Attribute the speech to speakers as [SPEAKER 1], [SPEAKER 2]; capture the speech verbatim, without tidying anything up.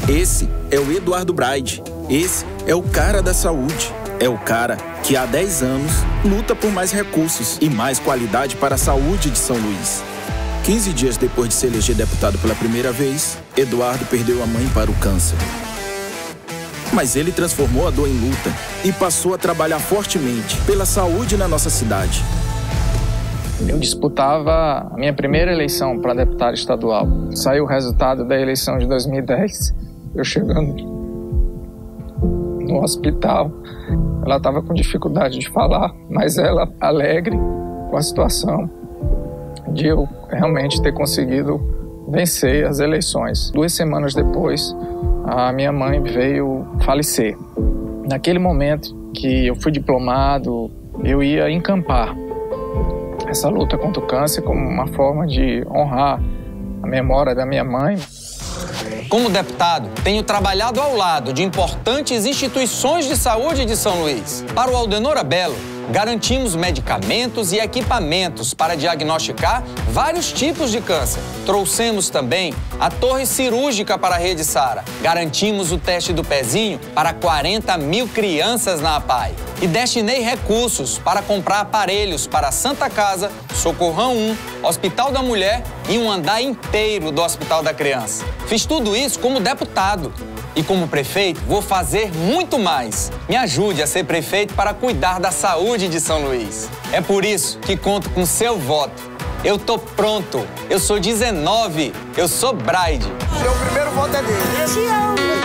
[SPEAKER 1] Esse é o Eduardo Braide. Esse é o cara da saúde. É o cara que há dez anos luta por mais recursos e mais qualidade para a saúde de São Luís. quinze dias depois de se eleger deputado pela primeira vez, Eduardo perdeu a mãe para o câncer. Mas ele transformou a dor em luta e passou a trabalhar fortemente pela saúde na nossa cidade.
[SPEAKER 2] Eu disputava a minha primeira eleição para deputado estadual. Saiu o resultado da eleição de dois mil e dez. Eu chegando no hospital, ela estava com dificuldade de falar, mas ela alegre com a situação de eu realmente ter conseguido vencer as eleições. Duas semanas depois, a minha mãe veio falecer. Naquele momento que eu fui diplomado, eu ia encampar essa luta contra o câncer como uma forma de honrar a memória da minha mãe.
[SPEAKER 3] Como deputado, tenho trabalhado ao lado de importantes instituições de saúde de São Luís. Para o Aldenor Abelo, garantimos medicamentos e equipamentos para diagnosticar vários tipos de câncer. Trouxemos também a torre cirúrgica para a Rede Sara. Garantimos o teste do pezinho para quarenta mil crianças na APAE. E destinei recursos para comprar aparelhos para a Santa Casa, Socorrão um, Hospital da Mulher e um andar inteiro do Hospital da Criança. Fiz tudo isso como deputado. E como prefeito, vou fazer muito mais. Me ajude a ser prefeito para cuidar da saúde de São Luís. É por isso que conto com seu voto. Eu tô pronto. Eu sou dezenove. Eu sou Braide.
[SPEAKER 4] Meu primeiro voto é dele.
[SPEAKER 5] Te amo.